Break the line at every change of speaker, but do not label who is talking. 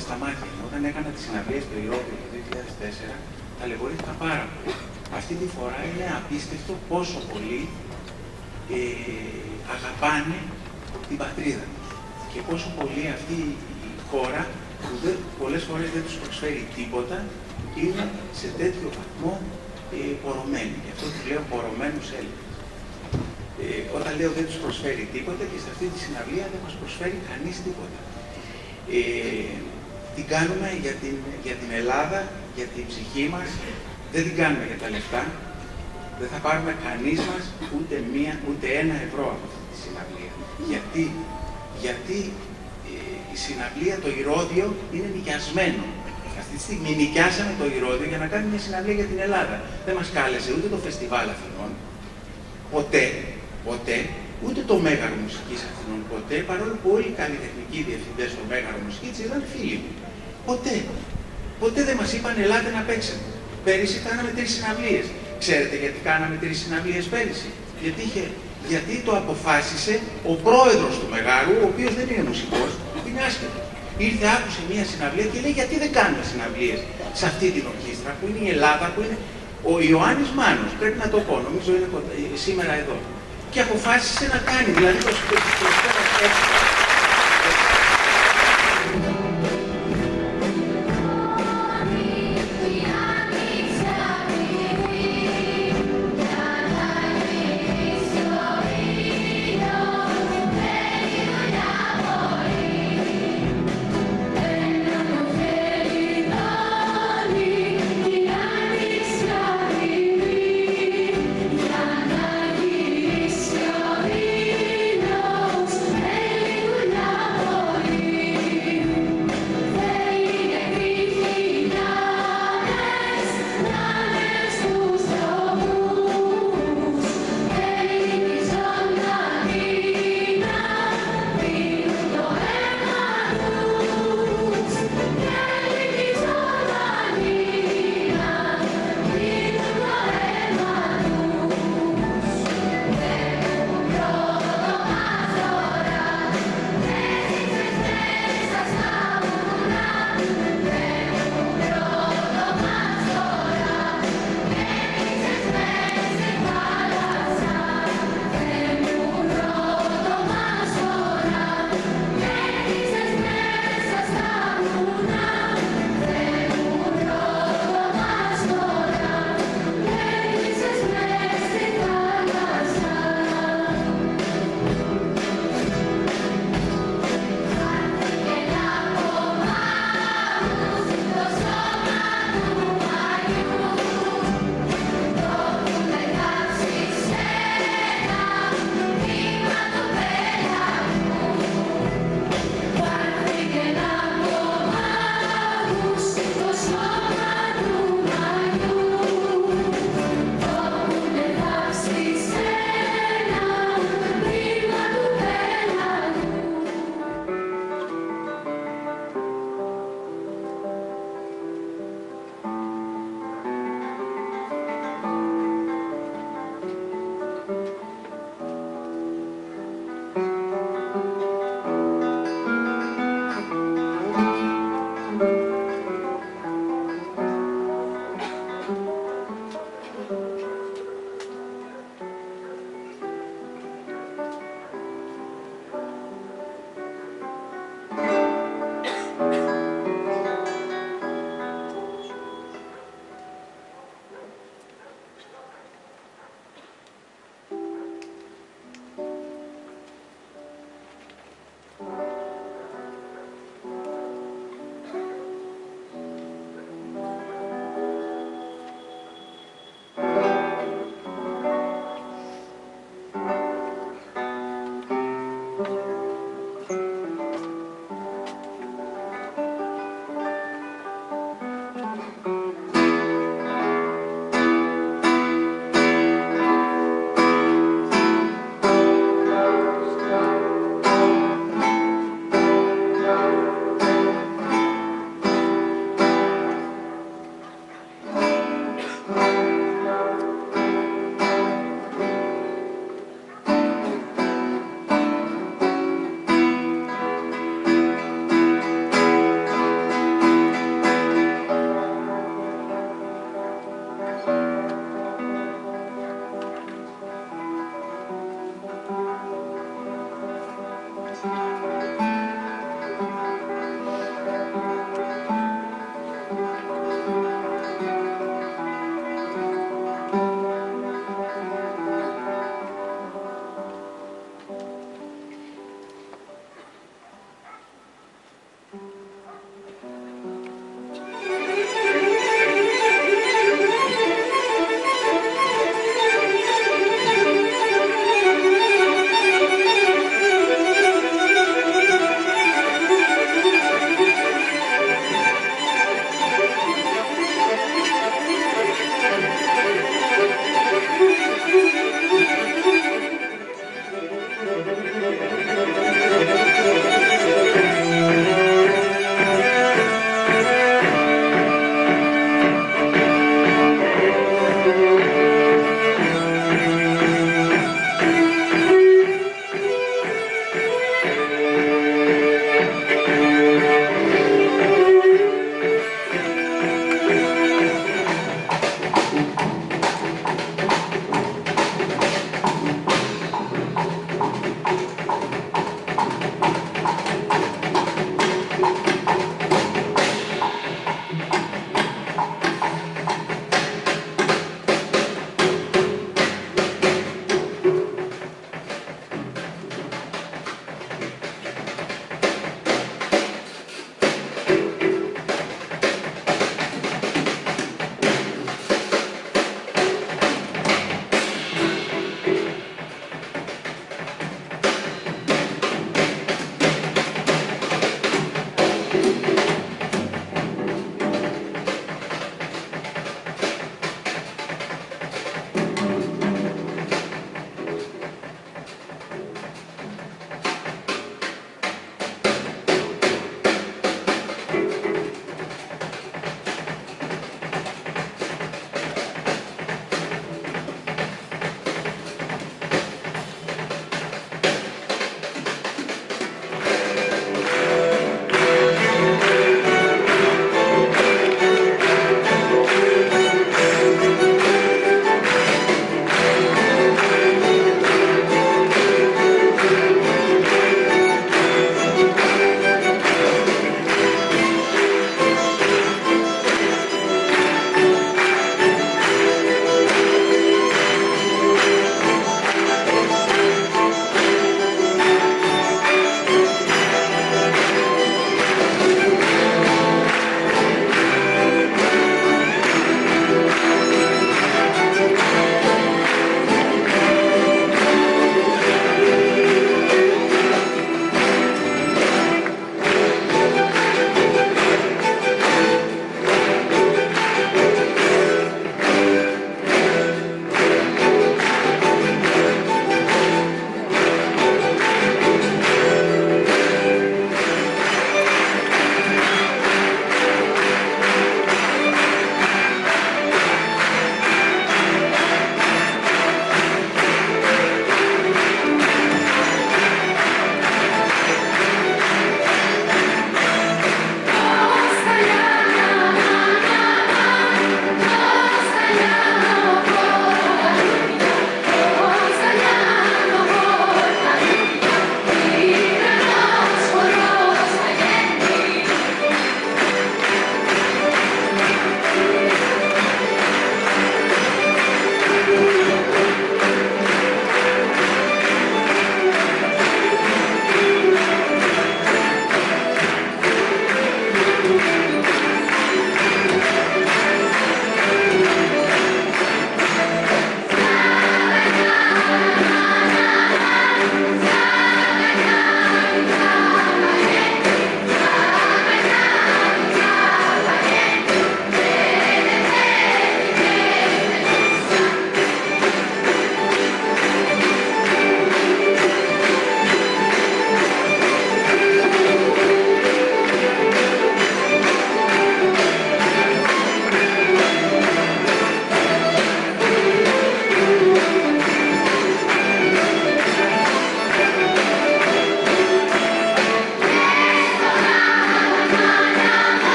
στα μάτια μου. Όταν έκανα τις συναυλίες του Ηρώδη το 2004, ταλαιπωρήθηκα πάρα πολύ. Αυτή τη φορά είναι απίστευτο πόσο πολύ αγαπάνε την πατρίδα τους. Και πόσο πολύ αυτή η χώρα, που πολλές φορές δεν τους προσφέρει τίποτα, είναι σε τέτοιο βαθμό πορωμένοι. Γι' αυτό τους λέω πορωμένους Έλληνες. Όταν λέω δεν τους προσφέρει τίποτα, και σε αυτή τη συναυλία δεν μας προσφέρει κανείς τίποτα. Την κάνουμε για την Ελλάδα, για την ψυχή μας, δεν την κάνουμε για τα λεφτά. Δεν θα πάρουμε κανείς μας ούτε ένα ευρώ από αυτή τη συναυλία. Γιατί η συναυλία, το Ηρώδειο, είναι νοικιασμένο. Αυτή τη στιγμή νοικιάσαμε το Ηρώδειο για να κάνουμε μια συναυλία για την Ελλάδα. Δεν μας κάλεσε ούτε το Φεστιβάλ Αθηνών, ποτέ, ούτε το Μέγαρο Μουσικής Αθηνών, ποτέ, παρόλο που όλοι οι καλλιτεχνικοί διευθυντές στο Μέγαρο Μουσικής ήταν φίλοι μου. Ποτέ δεν μας είπαν ελάτε να παίξετε. Πέρυσι κάναμε 3 συναυλίες. Ξέρετε γιατί κάναμε 3 συναυλίες πέρυσι? Γιατί το αποφάσισε ο πρόεδρος του Μεγάρου, ο οποίος δεν είναι μουσικός, είναι άσχετος. Ήρθε, άκουσε μία συναυλία και λέει γιατί δεν κάνουμε συναυλίες σε αυτή την ορχήστρα που είναι η Ελλάδα, που είναι ο Ιωάννης Μάνος, πρέπει να το πω, νομίζω είναι σήμερα εδώ. Και αποφάσισε να κάνει, δηλαδή το